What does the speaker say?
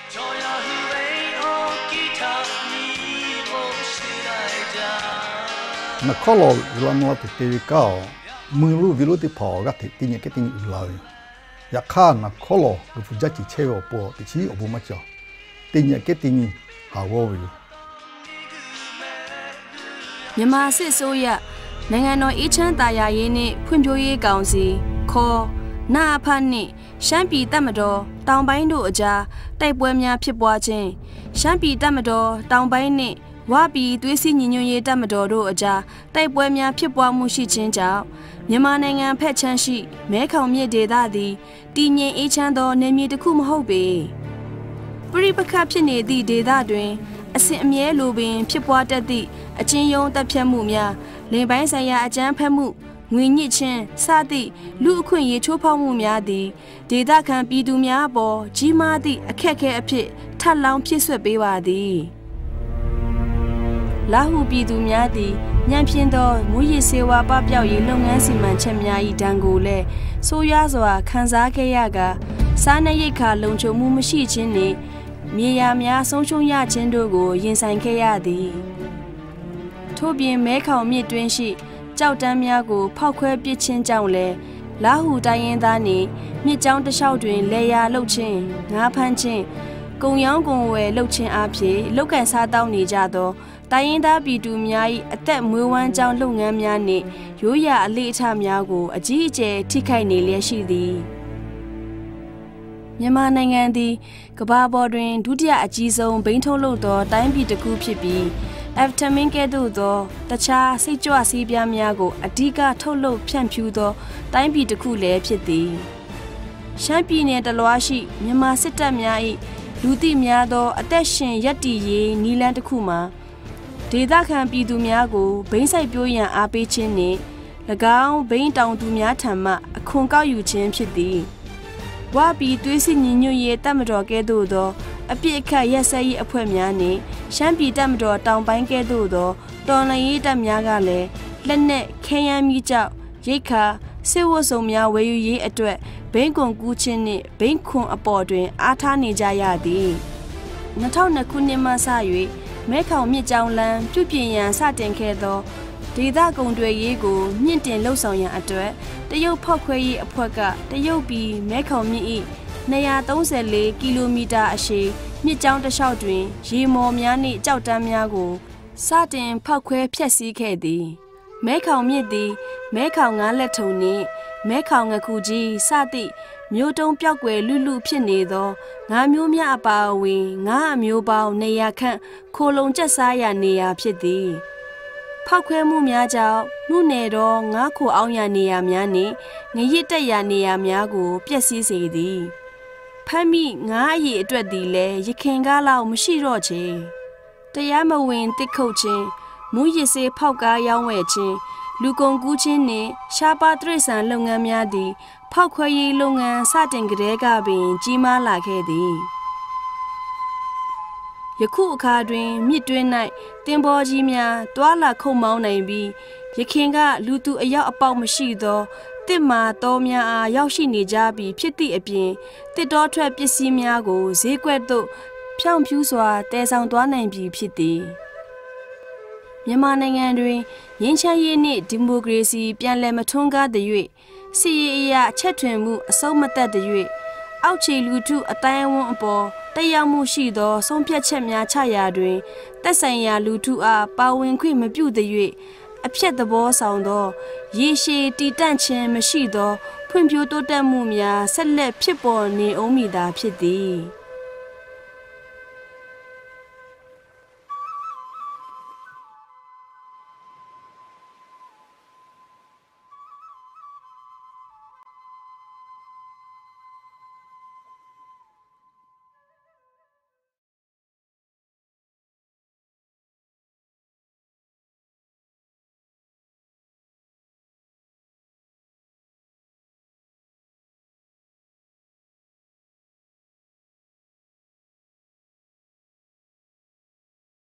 Nó khó lo là nó thực tế cao mưa lũ vì lũ thì phò các thực tế những cái tình lời ya kha nó khó lo rồi phụ trách chỉ chơi ở bộ thì chỉ ở bộ mà cho tình những cái tình hào vô vì nhưng mà sự số ya nên nói ít chân ta ya yên nè phun phiêu ye cao gì khó na phan nè Shan bị tạm đó tàu bay độ ra đại bộ nhà phía bắc trên Shan bị tạm đó tàu bay nèว่าปีตัวสิ่งยิ่งใหญ่ตามตัวดูอาจารย์แต่ป่วยมีผิดว่ามุชิจินเจ้าမြန်မာနိုင်ငံဖက်ချမ်းရှိမဲခေါင်မြစ်ဒေသသည်တည်ငြိမ်အေးချမ်းသောနေမြေတစ်ခုမဟုတ်ပေပရိပခဖြစ်နေသည့်ဒေသတွင်အစဉ်အမြဲလိုပင်ဖြစ်ပွားတတ်သည့်အချင်းယုံတပ်ဖြတ်မှုများလင်ပိုင်းဆိုင်ရာအကြမ်းဖက်မှုငွေညစ်ခြင်းစသည့်လူအခွင့်အရေးချိုးဖောက်မှုများသည်ဒေသခံပြည်သူများအပေါ်ကြီးမားသည့်အခက်အခဲအဖြစ်ထပ်လောင်းဖြစ်ဆွဲပေးပါသည်Lahuပြည်သူများသည်ညံ့ဖျင်းသောမူရည်စေဝါပပျောက်ရေးလုပ်ငန်းစီမံချက်များ၏တန်ကိုလည်းဆိုးရွားစွာခံစားခဲ့ရကစားနပ်ရိက္ခာလုံခြုံမှုမရှိခြင်းနှင့်မြေယာများဆုံးရှုံးရခြင်းတို့ကိုရင်ဆိုင်ခဲ့ရသည်ထို့ပြင်မဲခေါင်မြစ်တွင်းရှိကြောက်တန်းများကိုဖောက်ခွဲပစ်ခြင်းကြောင့်လည်းလာဟူတိုင်းရင်းသားနှင့်မြစ်ကြောင်းတစ်လျှောက်တွင်လေယာလှုပ်ခြင်းငါးဖမ်းခြင်းကုံရောင်းကုန်ဝယ်လှုပ်ခြင်းအပြင်လောက်ကန်စားတောင်းနေကြသောတိုင်းရင်းသားပြည်သူများ၏အသက်မွေးဝမ်းကြောင်းလုပ်ငန်းများနှင့်ရိုးရာအလေ့အထများကိုအကြီးအကျယ်ထိခိုက်နေလျက်ရှိသည်မြန်မာနိုင်ငံသည်ကမ္ဘာပေါ်တွင်ဒုတိယအကြီးဆုံးဘိန်းထုတ်လုပ်သောတိုင်းပြည်တစ်ခုဖြစ်ပြီးအက်ဖ်တမင်ကဲ့သို့သောတခြားစိတ်ကြွဆေးပြားများကိုအဓိကထုတ်လုပ်ဖြန့်ဖြူးသောတိုင်းပြည်တစ်ခုလည်းဖြစ်သည်ရှမ်းပြည်နယ်တလွှားရှိမြန်မာစစ်တပ်များ၏လူသိများသောအသက်ရှင်ရပ်တည်ရေးနည်းလမ်းတစ်ခုမှာဒေသခံပြည်သူများကိုဘိန်းစိုက်ပျိုးရန်အားပေးခြင်းနှင့်၎င်းဘိန်းတောင်သူများထံမှအခွန်ကောက်ယူခြင်းဖြစ်သည်ဝါပြည်သွေးစစ်ညီညွတ်ရေးတပ်မတော်ကဲ့သို့သောအပြစ်အခတ်ရက်စက်ရေးအဖွဲ့များနှင့်ရှမ်းပြည်တပ်မတော်တောင်ပိုင်းကဲ့သို့သောတော်လှန်ရေးတပ်များကလည်းလက်နက်ခဲယမ်းမီးကျောက်ရိတ်ခါစစ်ဝတ်စုံများဝယ်ယူရေးအတွက်ဘိန်းကွန်ကူးခြင်းနှင့်ဘိန်းခွန်အပေါ်တွင်အားထားနေကြရသည်2002ခုနှစ်မှစ၍မဲခေါင်မြစ်ကြောင်းလမ်းပြုပြင်ရန်စတင်ခဲ့သောဒေသကုန်တွေရေးကိုမြင့်တင်လှုပ်ဆောင်ရန်အတွက်တရုတ်ဖောက်ခွဲရေးအဖွဲ့ကတရုတ်ပြည်မဲခေါင်မြစ်၏234ကီလိုမီတာအရှည်မြစ်ကြောင်းတစ်လျှောက်တွင်ရေမော်များနှင့်ကြောက်တန်းများကိုစတင်ဖောက်ခွဲဖျက်ဆီးခဲ့သည်မဲခေါင်မြစ်သည်မဲခေါင်ငါးလက်ထုံနှင့်မဲခေါင်ငခုကြီးစသည့်မျိုးတုံးပြောက်ွယ်လူဖြစ်နေသောငါးမျိုးများအပါအဝင်ငါးအမျိုးပေါင်း200ခန့်ခိုလုံကျက်စားရနေရာဖြစ်သည်ဖောက်ခွဲမှုများကြောင့်နှုနယ်သောငါးခိုအောင်ရနေရာများနှင့်ငရစ်တက်ရနေရာများကိုပျက်စီးစေသည်ဖမ်းမိငါးအရေးအတွက်သည်လည်းရခင်ကားလောက်မရှိတော့ချေတရားမဝင်တစ်ခုတ်ခြင်းမူရစ်စေးဖောက်ကားရောင်းဝယ်ခြင်းလူကုန်ကူးခြင်းနှင့်ရှားပါတရိษံလုပ်ငန်းများသည်ဖောက်ခွဲရေးလုပ်ငန်းစတင်ကတည်းကပင်ကြီးမားလာခဲ့သည်ယခုအခါတွင်မြစ်တွင်း၌တင်ပေါ်ကြီးများတွာလာခုံမောင်းနိုင်ပြီးရခင်ကလူသူအယောက်အပေါက်မရှိသောတစ်မာတော်များအားရောက်ရှိနေကြပြီးဖြစ်သည့်အပြင်တစ်တော်ထွက်ပစ္စည်းများကိုဈေးကွက်သို့ဖြောင့်ဖြူးစွာတည်ဆောင်သွားနိုင်ပြီဖြစ်သည်မြန်မာနိုင်ငံတွင်ငြိမ်းချမ်းရေးနှင့်ဒီမိုကရေစီပြန်လည်မထွန်းကားသရွေ့စီရေးအရာအချက်ထွင်မှုအဆုံးမသက်သရွေ့အောက်ခြေလူထုအတိုင်းအဝန်အပေါ်တက်ရောက်မှုရှိသောဆုံးဖြတ်ချက်များချရာတွင်သက်ဆိုင်ရာလူထုအားပါဝင်ခွင့်မပြုသရွေ့အဖြစ်သဘောဆောင်သောရေရှည်တည်တံ့ခြင်းမရှိသောဖွံ့ဖြိုးတိုးတက်မှုများဆက်လက်ဖြစ်ပေါ်နေအောင်မည်သာဖြစ်သည်